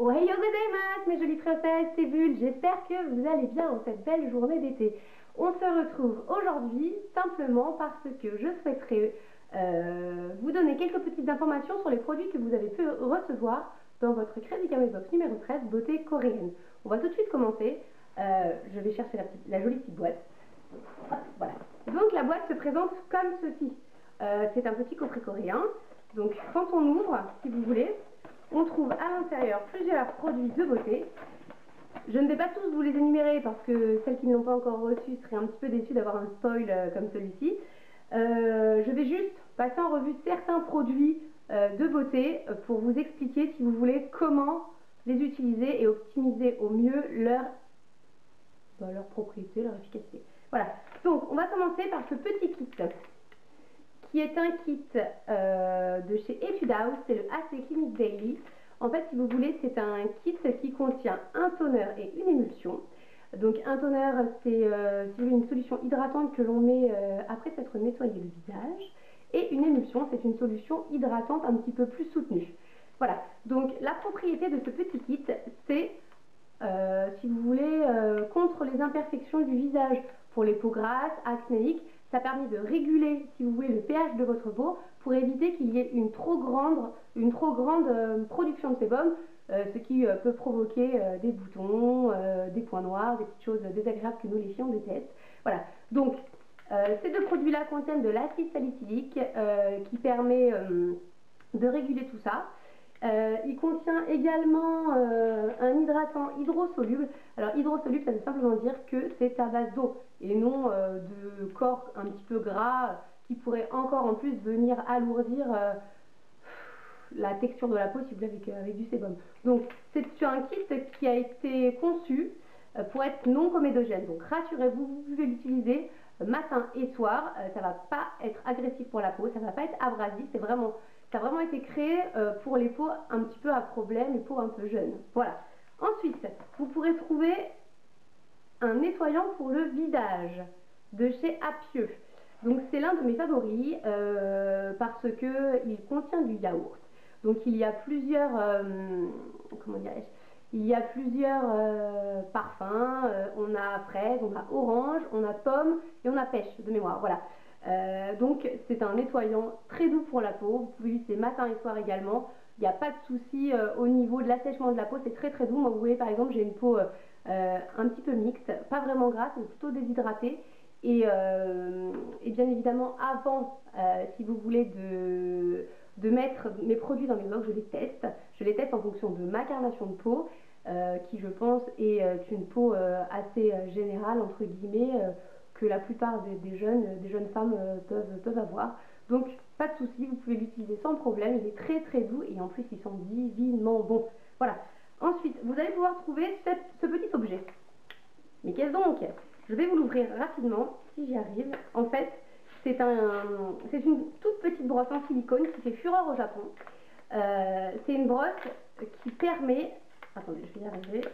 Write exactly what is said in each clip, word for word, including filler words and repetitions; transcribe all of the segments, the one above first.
Ohayo gozaimasu, mes jolies princesses, c'est Bulle, j'espère que vous allez bien en cette belle journée d'été. On se retrouve aujourd'hui simplement parce que je souhaiterais euh, vous donner quelques petites informations sur les produits que vous avez pu recevoir dans votre Crazy Kawaii Box numéro treize, beauté coréenne. On va tout de suite commencer. Euh, je vais chercher la, petite, la jolie petite boîte. Hop, voilà. Donc la boîte se présente comme ceci. Euh, c'est un petit coffret coréen. Donc quand on ouvre, si vous voulez, on trouve à l'intérieur plusieurs produits de beauté. Je ne vais pas tous vous les énumérer parce que celles qui ne l'ont pas encore reçu seraient un petit peu déçues d'avoir un spoil euh, comme celui-ci. Euh, je vais juste passer en revue certains produits euh, de beauté pour vous expliquer, si vous voulez, comment les utiliser et optimiser au mieux leur, bah, leur propriété, leur efficacité. Voilà, donc on va commencer par ce petit kit qui est un kit euh, de chez Etude House, c'est le A C Clinique Daily. En fait, si vous voulez, c'est un kit qui contient un toner et une émulsion. Donc un toner, c'est euh, si vous voulez, une solution hydratante que l'on met euh, après s'être nettoyé le visage. Et une émulsion, c'est une solution hydratante un petit peu plus soutenue. Voilà, donc la propriété de ce petit kit, c'est, euh, si vous voulez, euh, contre les imperfections du visage, pour les peaux grasses, acnéiques. Ça permet de réguler, si vous voulez, le pH de votre peau pour éviter qu'il y ait une trop grande, une trop grande euh, production de sébum, euh, ce qui euh, peut provoquer euh, des boutons, euh, des points noirs, des petites choses désagréables que nous les filles on déteste. Voilà, donc euh, ces deux produits-là contiennent de l'acide salicylique euh, qui permet euh, de réguler tout ça. Euh, il contient également euh, un hydratant hydrosoluble. Alors hydrosoluble, ça veut simplement dire que c'est à base d'eau et non euh, de corps un petit peu gras qui pourrait encore en plus venir alourdir euh, la texture de la peau si vous voulez avec, avec du sébum. Donc c'est un kit qui a été conçu euh, pour être non comédogène. Donc rassurez-vous, vous pouvez l'utiliser matin et soir. Euh, ça ne va pas être agressif pour la peau, ça ne va pas être abrasif, c'est vraiment... Ça a vraiment été créé euh, pour les peaux un petit peu à problème, les peaux un peu jeunes. Voilà. Ensuite, vous pourrez trouver un nettoyant pour le visage de chez Apieux. Donc c'est l'un de mes favoris euh, parce que il contient du yaourt. Donc il y a plusieurs, euh, comment dirais-je, il y a plusieurs euh, parfums. Euh, on a fraise, on a orange, on a pomme et on a pêche de mémoire. Voilà. Euh, donc c'est un nettoyant très doux pour la peau, vous pouvez l'utiliser matin et soir également, il n'y a pas de souci euh, au niveau de l'assèchement de la peau, c'est très très doux. Moi vous voyez par exemple j'ai une peau euh, un petit peu mixte, pas vraiment grasse mais plutôt déshydratée et, euh, et bien évidemment avant euh, si vous voulez de, de mettre mes produits dans mes box, je les teste, je les teste en fonction de ma carnation de peau euh, qui je pense est euh, une peau euh, assez euh, générale entre guillemets euh, que la plupart des, des, jeunes, des jeunes femmes euh, peuvent, peuvent avoir. Donc pas de souci, vous pouvez l'utiliser sans problème, il est très très doux et en plus il sent divinement bon. Voilà. Ensuite, vous allez pouvoir trouver cette, ce petit objet. Mais qu'est-ce donc? Je vais vous l'ouvrir rapidement, si j'y arrive. En fait, c'est un, c'est une toute petite brosse en silicone qui fait fureur au Japon. Euh, c'est une brosse qui permet... Attendez, je vais y arriver.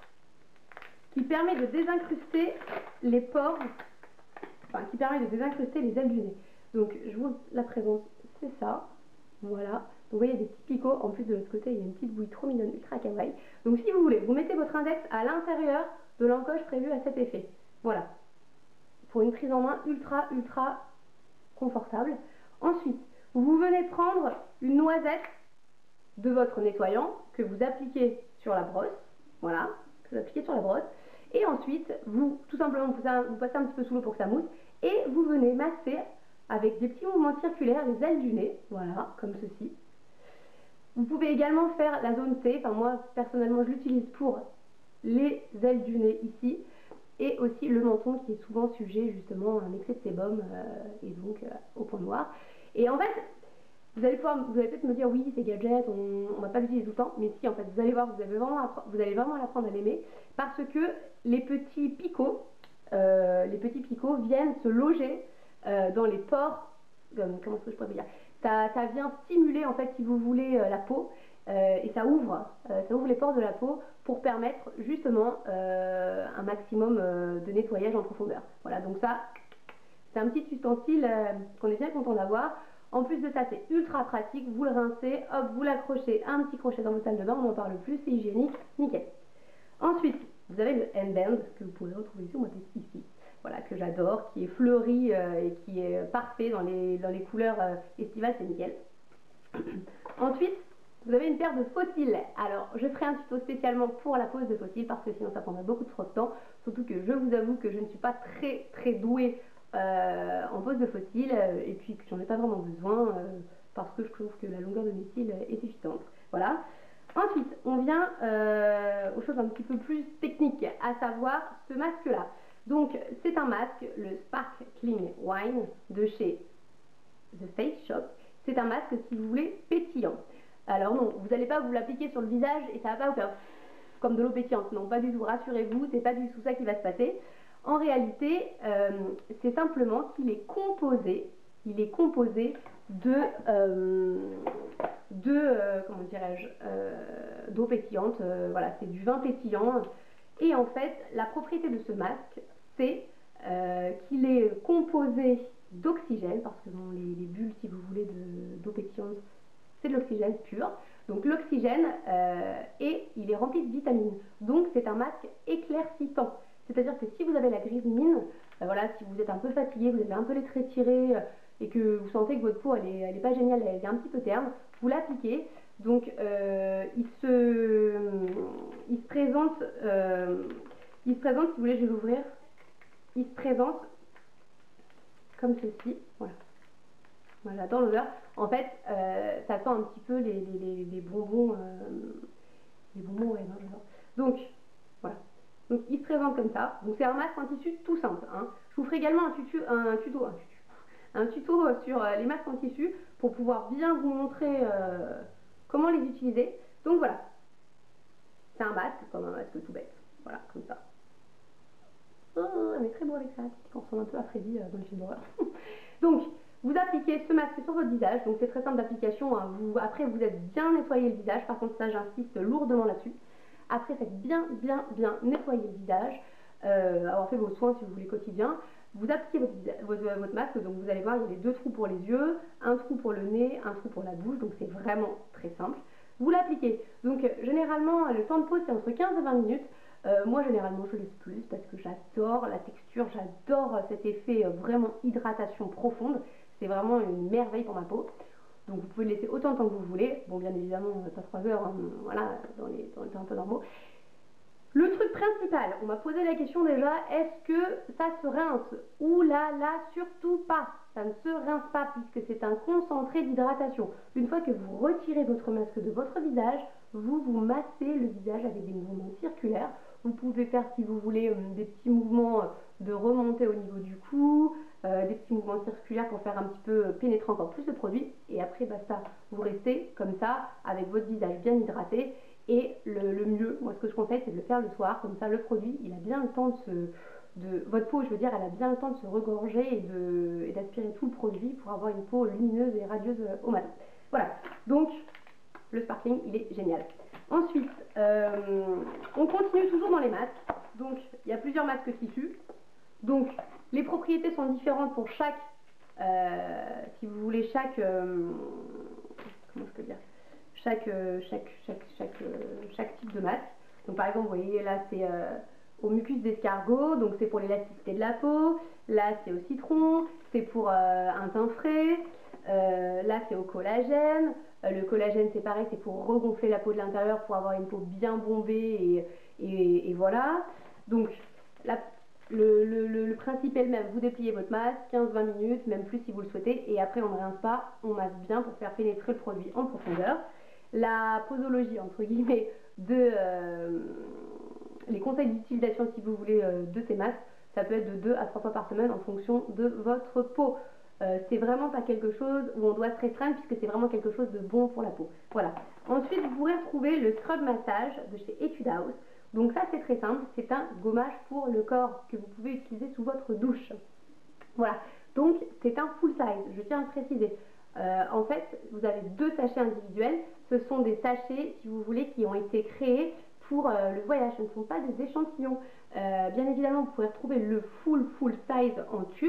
Qui permet de désincruster les pores, enfin qui permet de désincruster les ailes du nez. Donc je vous la présente, c'est ça, voilà. Donc vous voyez, il y a des petits picots, en plus de l'autre côté il y a une petite bouille trop mignonne, ultra kawaii. Donc si vous voulez, vous mettez votre index à l'intérieur de l'encoche prévue à cet effet. Voilà, pour une prise en main ultra ultra confortable. Ensuite, vous venez prendre une noisette de votre nettoyant que vous appliquez sur la brosse, voilà, que vous appliquez sur la brosse. Et ensuite, vous, tout simplement, vous, vous passez un petit peu sous l'eau pour que ça mousse. Et vous venez masser avec des petits mouvements circulaires les ailes du nez. Voilà, comme ceci. Vous pouvez également faire la zone C. Enfin, moi, personnellement, je l'utilise pour les ailes du nez ici. Et aussi le menton qui est souvent sujet justement à un excès de sébum euh, et donc euh, au point noir. Et en fait... Vous allez, pouvoir, vous allez peut-être me dire oui c'est gadget, on ne va pas l'utiliser tout le temps, mais si en fait vous allez voir, vous, avez vraiment, vous allez vraiment l'apprendre à l'aimer parce que les petits picots, euh, les petits picots viennent se loger euh, dans les pores, euh, comment est-ce que je pourrais vous dire, ça, ça vient stimuler en fait si vous voulez euh, la peau euh, et ça ouvre, euh, ça ouvre les pores de la peau pour permettre justement euh, un maximum euh, de nettoyage en profondeur. Voilà, donc ça c'est un petit ustensile euh, qu'on est bien content d'avoir. En plus de ça, c'est ultra pratique, vous le rincez, hop, vous l'accrochez un petit crochet dans votre salle de bain, on n'en parle plus, c'est hygiénique, nickel. Ensuite, vous avez le N-Band que vous pouvez retrouver sur ma tête ici, voilà, que j'adore, qui est fleuri euh, et qui est parfait dans les, dans les couleurs euh, estivales, c'est nickel. Ensuite, vous avez une paire de faux cils. Alors, je ferai un tuto spécialement pour la pose de faux cils parce que sinon ça prendrait beaucoup trop de temps. Surtout que je vous avoue que je ne suis pas très très douée euh, en pose de faux cils et puis que j'en ai pas vraiment besoin euh, parce que je trouve que la longueur de mes cils est suffisante. Voilà. Ensuite, on vient euh, aux choses un petit peu plus techniques, à savoir ce masque-là. Donc, c'est un masque, le Sparkling Wine de chez The Face Shop. C'est un masque, si vous voulez, pétillant. Alors non, vous n'allez pas vous l'appliquer sur le visage et ça va pas vous faire comme de l'eau pétillante. Non, pas du tout, rassurez-vous, c'est pas du tout ça qui va se passer. En réalité, euh, c'est simplement qu'il est composé, il est composé de, euh, de euh, comment dirais-je, euh, d'eau pétillante. Euh, voilà, c'est du vin pétillant. Et en fait, la propriété de ce masque, c'est euh, qu'il est composé d'oxygène, parce que bon, les, les bulles, si vous voulez, d'eau pétillante, c'est de l'oxygène pur. Donc l'oxygène, euh, et il est rempli de vitamines. Donc c'est un masque éclaircissant. C'est-à-dire que si vous avez la grise mine, euh, voilà, si vous êtes un peu fatigué, vous avez un peu les traits tirés euh, et que vous sentez que votre peau elle est, elle est pas géniale, elle est un petit peu terne, vous l'appliquez. Donc euh, il, se, il se présente, euh, il se présente, si vous voulez, je vais l'ouvrir. Il se présente comme ceci, voilà. Moi j'adore l'odeur. En fait, euh, ça sent un petit peu les, les, les, les bonbons, euh, les bonbons, ouais, non, j'adore. Donc, voilà. Donc, il se présente comme ça. Donc, c'est un masque en tissu tout simple. Hein. Je vous ferai également un, tutu, un tuto, un tuto, un tuto sur euh, les masques en tissu pour pouvoir bien vous montrer euh, comment les utiliser. Donc, voilà. C'est un masque, comme un masque tout bête. Voilà, comme ça. Oh, elle est très beau avec ça. On ressemble un peu à Freddy euh, dans le film d'horreur. Donc, vous appliquez ce masque sur votre visage, donc c'est très simple d'application. Hein. Vous, après, vous êtes bien nettoyé le visage. Par contre, ça, j'insiste lourdement là-dessus. Après, faites bien, bien, bien nettoyer le visage. Euh, avoir fait vos soins, si vous voulez, quotidiens. Vous appliquez votre, votre, votre masque. Donc, vous allez voir, il y a les deux trous pour les yeux, un trou pour le nez, un trou pour la bouche. Donc, c'est vraiment très simple. Vous l'appliquez. Donc, généralement, le temps de pause, c'est entre quinze et vingt minutes. Euh, moi, généralement, je laisse plus parce que j'adore la texture, j'adore cet effet euh, vraiment hydratation profonde. C'est vraiment une merveille pour ma peau. Donc, vous pouvez le laisser autant de temps que vous voulez. Bon, bien évidemment, pas trois heures, hein, voilà, dans les, dans les temps un peu normaux. Le truc principal, on m'a posé la question déjà, est-ce que ça se rince? Ouh là là, surtout pas. Ça ne se rince pas puisque c'est un concentré d'hydratation. Une fois que vous retirez votre masque de votre visage, vous vous massez le visage avec des mouvements circulaires. Vous pouvez faire, si vous voulez, des petits mouvements de remontée au niveau du cou, euh, des petits mouvements circulaires pour faire un petit peu pénétrer encore plus le produit. Et après, basta. Vous restez comme ça, avec votre visage bien hydraté. Et le, le mieux, moi ce que je conseille, c'est de le faire le soir. Comme ça, le produit, il a bien le temps de se... De, votre peau, je veux dire, elle a bien le temps de se regorger et d'aspirer tout le produit pour avoir une peau lumineuse et radieuse au matin. Voilà. Donc, le sparkling, il est génial. Ensuite, euh, on continue toujours dans les masques. Donc, il y a plusieurs masques tissus. Donc, les propriétés sont différentes pour chaque, euh, si vous voulez, chaque, euh, comment je peux dire, chaque, euh, chaque, chaque, chaque, euh, chaque type de masque. Donc, par exemple, vous voyez, là, c'est euh, au mucus d'escargot, donc c'est pour l'élasticité de la peau. Là, c'est au citron, c'est pour euh, un teint frais. Euh, là, c'est au collagène. Euh, le collagène, c'est pareil, c'est pour regonfler la peau de l'intérieur, pour avoir une peau bien bombée, et, et, et voilà. Donc, la, le, le, le, le principe est le même. Vous dépliez votre masque, quinze à vingt minutes, même plus si vous le souhaitez, et après, on ne rince pas, on masse bien pour faire pénétrer le produit en profondeur. La posologie, entre guillemets, de euh, les conseils d'utilisation, si vous voulez, euh, de ces masques, ça peut être de deux à trois fois par semaine en fonction de votre peau. Euh, c'est vraiment pas quelque chose où on doit se restreindre puisque c'est vraiment quelque chose de bon pour la peau. Voilà. Ensuite, vous pourrez retrouver le scrub massage de chez Etude House. Donc ça, c'est très simple. C'est un gommage pour le corps que vous pouvez utiliser sous votre douche. Voilà. Donc, c'est un full size. Je tiens à le préciser. Euh, en fait, vous avez deux sachets individuels. Ce sont des sachets, si vous voulez, qui ont été créés pour euh, le voyage. Ce ne sont pas des échantillons. Euh, bien évidemment, vous pouvez retrouver le full full size en tube.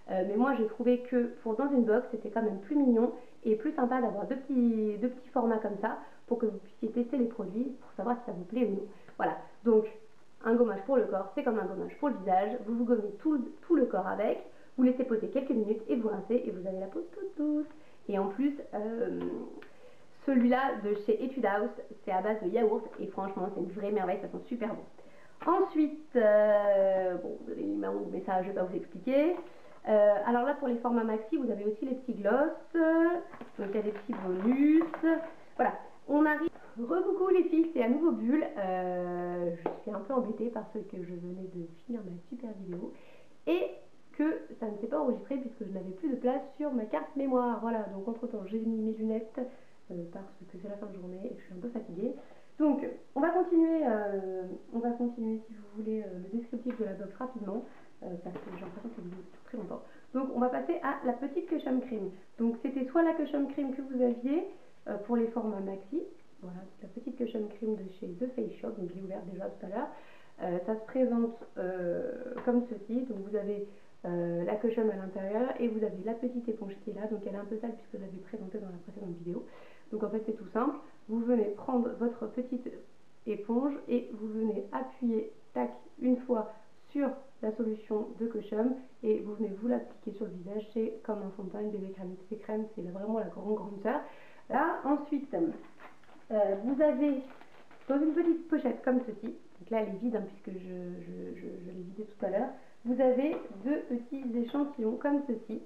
Euh, mais moi j'ai trouvé que pour dans une box c'était quand même plus mignon et plus sympa d'avoir deux petits, deux petits formats comme ça pour que vous puissiez tester les produits pour savoir si ça vous plaît ou non. Voilà, donc un gommage pour le corps, c'est comme un gommage pour le visage, vous vous gommez tout le, tout le corps avec, vous laissez poser quelques minutes et vous rincez et vous avez la peau toute douce. Et en plus, euh, celui-là de chez Etude House, c'est à base de yaourt et franchement c'est une vraie merveille, ça sent super bon. Ensuite, euh, bon, vous avez mis ma honte, mais ça je ne vais pas vous expliquer. Euh, alors là pour les formats maxi, vous avez aussi les petits gloss, donc il y a des petits bonus. Voilà, on arrive. Recoucou les filles, c'est à nouveau Bulle. Euh, je suis un peu embêtée parce que je venais de finir ma super vidéo et que ça ne s'est pas enregistré puisque je n'avais plus de place sur ma carte mémoire. Voilà, donc entre temps j'ai mis mes lunettes euh, parce que c'est la fin de journée et que je suis un peu fatiguée. Donc on va continuer, euh, on va continuer si vous voulez euh, le descriptif de la box rapidement. Euh, parce que j'ai l'impression que c'est vidéo dure très longtemps. Donc on va passer à la petite cushion cream. Donc c'était soit la cushion cream que vous aviez euh, pour les formats maxi, voilà, la petite cushion cream de chez The Face Shop, donc je l'ai ouvert déjà tout à l'heure. Euh, ça se présente euh, comme ceci, donc vous avez euh, la cushion à l'intérieur et vous avez la petite éponge qui est là, donc elle est un peu sale puisque je l'avais présentée dans la précédente vidéo. Donc en fait c'est tout simple, vous venez prendre votre petite éponge et vous venez appuyer, tac, une fois sur la solution de cushion et vous venez vous l'appliquer sur le visage. C'est comme un fond de teint, une bébé crème, c'est crème, c'est vraiment la grande grande sœur. Là ensuite euh, vous avez dans une petite pochette comme ceci, donc là elle est vide hein, puisque je, je, je, je l'ai vidée tout à l'heure, vous avez deux petits échantillons comme ceci,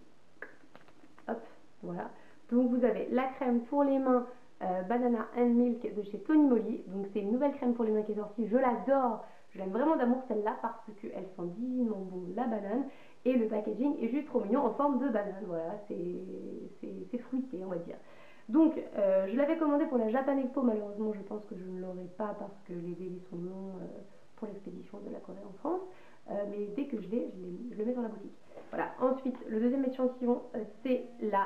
hop, voilà. Donc vous avez la crème pour les mains euh, Banana and Milk de chez Tony Moly, donc c'est une nouvelle crème pour les mains qui est sortie, je l'adore. Je l'aime vraiment d'amour celle-là parce qu'elle sent divinement bon la banane et le packaging est juste trop mignon en forme de banane. Voilà, c'est fruité on va dire. Donc euh, je l'avais commandé pour la Japan Expo, malheureusement je pense que je ne l'aurai pas parce que les délais sont longs euh, pour l'expédition de la Corée en France. Euh, mais dès que je l'ai, je, je le mets dans la boutique. Voilà, ensuite le deuxième échantillon euh, c'est la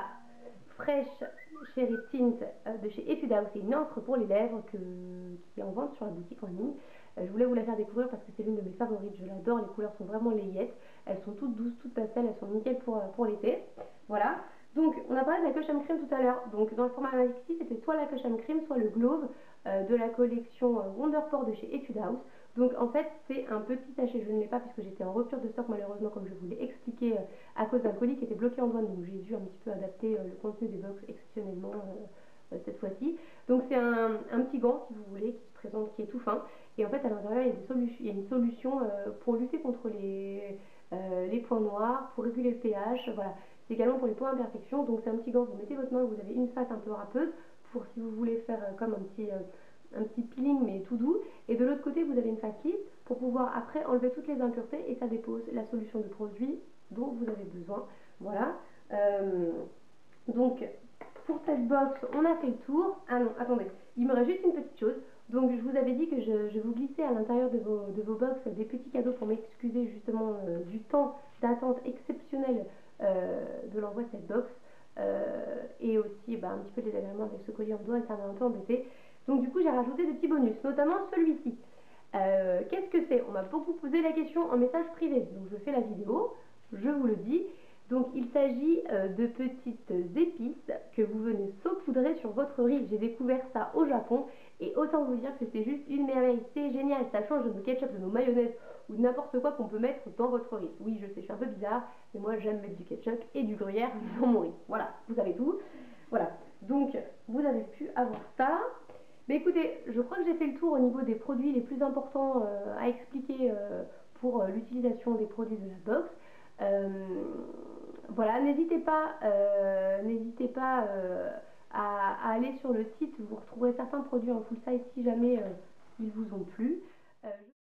Fresh Cherry Tint euh, de chez Etude House. C'est une encre pour les lèvres que, qui est en vente sur la boutique en ligne. Euh, je voulais vous la faire découvrir parce que c'est l'une de mes favorites, je l'adore, les couleurs sont vraiment layettes, elles sont toutes douces, toutes pastel, elles sont nickel pour, pour l'été. Voilà, donc on a parlé de la cushion cream tout à l'heure, donc dans le format maxi c'était soit la cushion cream, soit le glove euh, de la collection euh, Wonderpore de chez Etude House. Donc en fait c'est un petit sachet, je ne l'ai pas puisque j'étais en rupture de stock malheureusement comme je vous l'ai expliqué euh, à cause d'un colis qui était bloqué en douane, donc j'ai dû un petit peu adapter euh, le contenu des box exceptionnellement euh, euh, cette fois-ci. Donc c'est un, un petit gant si vous voulez qui se présente, qui est tout fin et en fait à l'intérieur il y a des solutions, il y a une solution euh, pour lutter contre les, euh, les points noirs, pour réguler le pH, voilà. C'est également pour les points d'imperfection, donc c'est un petit gant, vous mettez votre main, vous avez une face un peu râpeuse pour si vous voulez faire euh, comme un petit, euh, un petit peeling mais tout doux, et de l'autre côté vous avez une face lisse pour pouvoir après enlever toutes les impuretés et ça dépose la solution de produit dont vous avez besoin. Voilà, euh, donc pour cette box on a fait le tour. Ah non, attendez, il me reste juste une petite chose. Donc je vous avais dit que je, je vous glissais à l'intérieur de vos, de vos box des petits cadeaux pour m'excuser justement euh, du temps d'attente exceptionnel euh, de l'envoi de cette box. Euh, et aussi bah, un petit peu des désagréments avec ce colis en douane, ça m'a un peu embêté. Donc du coup j'ai rajouté des petits bonus, notamment celui-ci. Euh, Qu'est-ce que c'est? On m'a beaucoup posé la question en message privé, donc je fais la vidéo, je vous le dis. Donc il s'agit euh, de petites épices que vous venez saupoudrer sur votre riz. J'ai découvert ça au Japon et autant vous dire que c'est juste une merveille, c'est génial, ça change de nos ketchup, de nos mayonnaises ou de n'importe quoi qu'on peut mettre dans votre riz. Oui je sais, je suis un peu bizarre, mais moi j'aime mettre du ketchup et du gruyère dans mon riz. Voilà, vous savez tout. Voilà, donc vous avez pu avoir ça. Mais écoutez, je crois que j'ai fait le tour au niveau des produits les plus importants euh, à expliquer euh, pour euh, l'utilisation des produits de la box. Euh, voilà, n'hésitez pas, euh, n'hésitez pas euh, à, à aller sur le site, vous retrouverez certains produits en full size si jamais euh, ils vous ont plu. Euh,